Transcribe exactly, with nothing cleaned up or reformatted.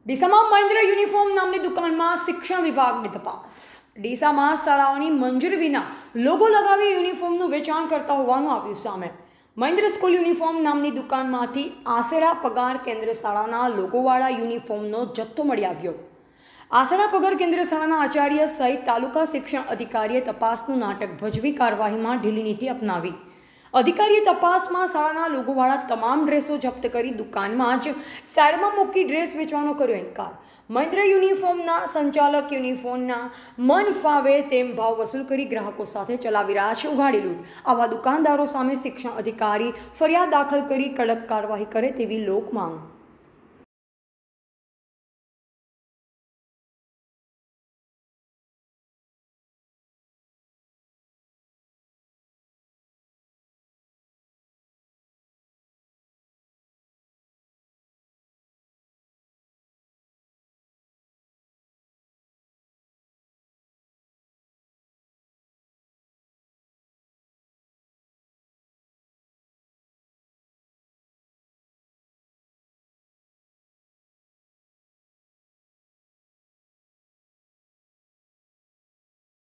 ડીસામાં Mahendra uniform નામની દુકાનમાં શિક્ષણ વિભાગની તપાસ। ડીસામાં શાળાઓની મંજૂરી વિના લોગો લગાવી યુનિફોર્મનું વેચાણ કરતા હોવાનું આવ્યું સામે। મહેન્દ્ર સ્કૂલ યુનિફોર્મ નામની દુકાનમાંથી આસેડા પગાર કેન્દ્ર શાળાના લોગોવાળા યુનિફોર્મનો જથ્થો મળી આવ્યો। આસેડા પગાર કેન્દ્ર શાળાના આચાર્ય સહિત તાલુકા શિક્ષણ અધિકારીએ તપાસનું નાટક ભજવી કાર્યવાહીમાં ઢીલી નીતિ અપનાવી। અધિકારીએ તપાસમાં શાળાના લોગોવાળા તમામ ડ્રેસો જપ્ત કરી દુકાનમાં જ સાઈડમાં મૂકી ડ્રેસ વેચવાનો કર્યો ઇનકાર। મહેન્દ્ર યુનિફોર્મના સંચાલક યુનિફોર્મના મન ફાવે તેમ ભાવ વસૂલ કરી ગ્રાહકો સાથે ચલાવી રહ્યા છે ઉઘાડી લૂંટ। આવા દુકાનદારો સામે શિક્ષણ અધિકારી ફરિયાદ દાખલ કરી કડક કાર્યવાહી કરે તેવી લોક માંગ।